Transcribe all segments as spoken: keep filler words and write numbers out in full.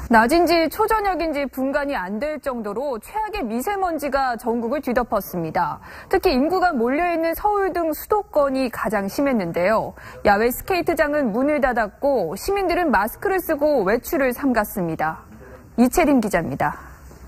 낮인지 초저녁인지 분간이 안 될 정도로 최악의 미세먼지가 전국을 뒤덮었습니다. 특히 인구가 몰려있는 서울 등 수도권이 가장 심했는데요. 야외 스케이트장은 문을 닫았고 시민들은 마스크를 쓰고 외출을 삼갔습니다. 이채림 기자입니다.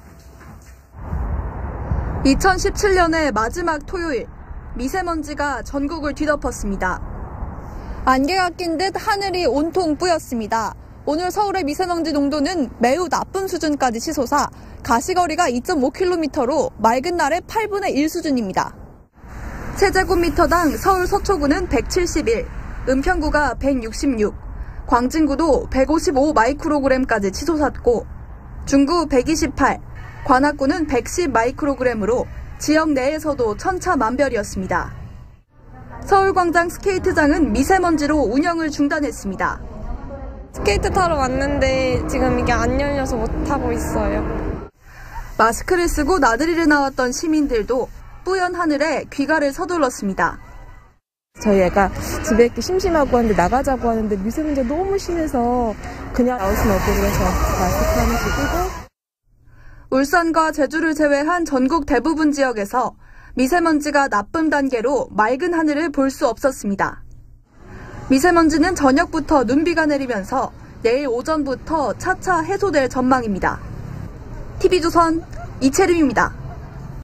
이천십칠 년의 마지막 토요일, 미세먼지가 전국을 뒤덮었습니다. 안개가 낀 듯 하늘이 온통 뿌였습니다. 오늘 서울의 미세먼지 농도는 매우 나쁜 수준까지 치솟아 가시거리가 이 점 오 킬로미터로 맑은 날의 팔분의 일 수준입니다. 세제곱미터당 서울 서초구는 백칠십일, 은평구가 백육십육, 광진구도 백오십오 마이크로그램까지 치솟았고 중구 백이십팔, 관악구는 백십 마이크로그램으로 지역 내에서도 천차만별이었습니다. 서울광장 스케이트장은 미세먼지로 운영을 중단했습니다. 스케이트 타러 왔는데 지금 이게 안 열려서 못 타고 있어요. 마스크를 쓰고 나들이를 나왔던 시민들도 뿌연 하늘에 귀가를 서둘렀습니다. 저희 애가 집에 있기 심심하고 하는데 나가자고 하는데 미세먼지가 너무 심해서 그냥 나올 수는 없고 그래서 마스크 하나씩 끼고. 울산과 제주를 제외한 전국 대부분 지역에서 미세먼지가 나쁨 단계로 맑은 하늘을 볼 수 없었습니다. 미세먼지는 저녁부터 눈비가 내리면서 내일 오전부터 차차 해소될 전망입니다. 티비조선 이채림입니다.